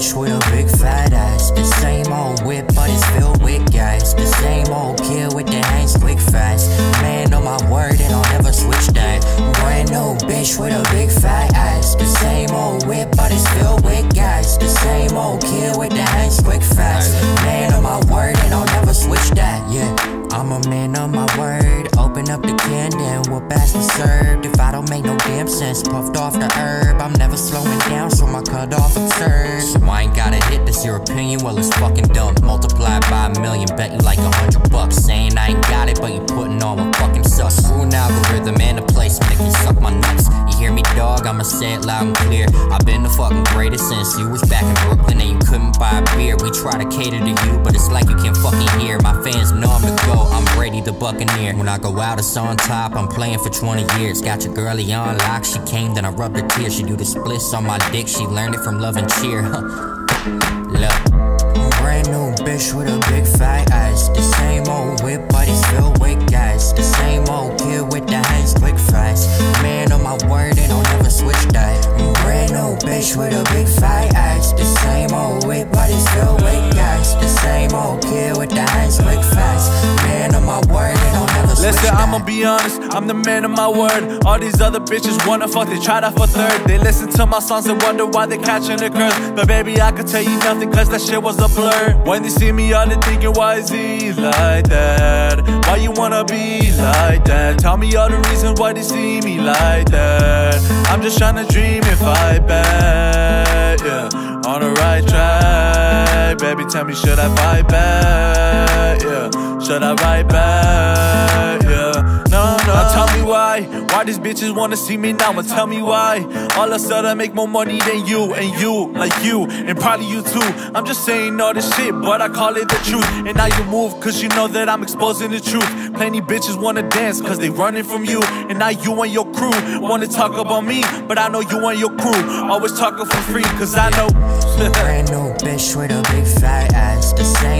bitch with a big fat ass. The same old whip, but it's filled with gas. The same old kid with the hands quick fast. Man on my word and I'll never switch that. Brand new bitch with a big fat ass. The same old whip, but it's filled with gas. The same old kid with the hands quick fast. Man on my word and I'll never switch that. Yeah, I'm a man on my word. Open up the can and whoop ass was served. If I don't make no damn sense, puffed off the herb. I'm never slowing down, so my cut off absurd. So I ain't got a hit, that's your opinion, well it's fucking dumb. Multiplied by a million, bet you like $100. Saying I ain't got it, but you putting on what fucking sucks. Screw an algorithm and the placement, if you suck my nuts. You hear me, dog? I'ma say it loud and clear. I've been the fucking greatest since you was back in Brooklyn and you couldn't buy a beer. We try to cater to you, but it's like you can't fucking hear. My fans know I'm the GOAT, I'm Brady the Buccaneer. When I go out, it's on top, I'm playing for 20 years. Got your girlie on lock, she came, then I rubbed her tears. She do the splits on my dick, she learned it from Love and Cheer. Look, brand new bitch with a big fat ass. The same old whip, but it's filled with gas. The same old kid with the hands quick fast. Man on my word and I'll never switch that. Brand new bitch with a big fat ass. The same old whip, but it's filled with gas. The same old kid with the hands quick fast. Man on my word and I'll never switch that. Listen, I'ma be honest, I'm the man of my word. All these other bitches wanna fuck, they try that for third. They listen to my songs and wonder why they catching the curse. But baby, I could tell you nothing cause that shit was a blur. When they see me, all they thinking, why is he like that? Why you wanna be like that? Tell me all the reasons why they see me like that. I'm just trying to dream if I bet, yeah, on the right track. Baby, tell me, should I fight back, yeah? Should I write back, yeah? No, no. Now tell me why these bitches wanna see me now, and tell me why all of a sudden I make more money than you, and you, like you, and probably you too. I'm just saying all this shit, but I call it the truth. And now you move, cause you know that I'm exposing the truth. Plenty bitches wanna dance, cause they running from you. And now you and your crew wanna talk about me, but I know you and your crew always talking for free, cause I know. Brand new bitch with a big fat ass. The same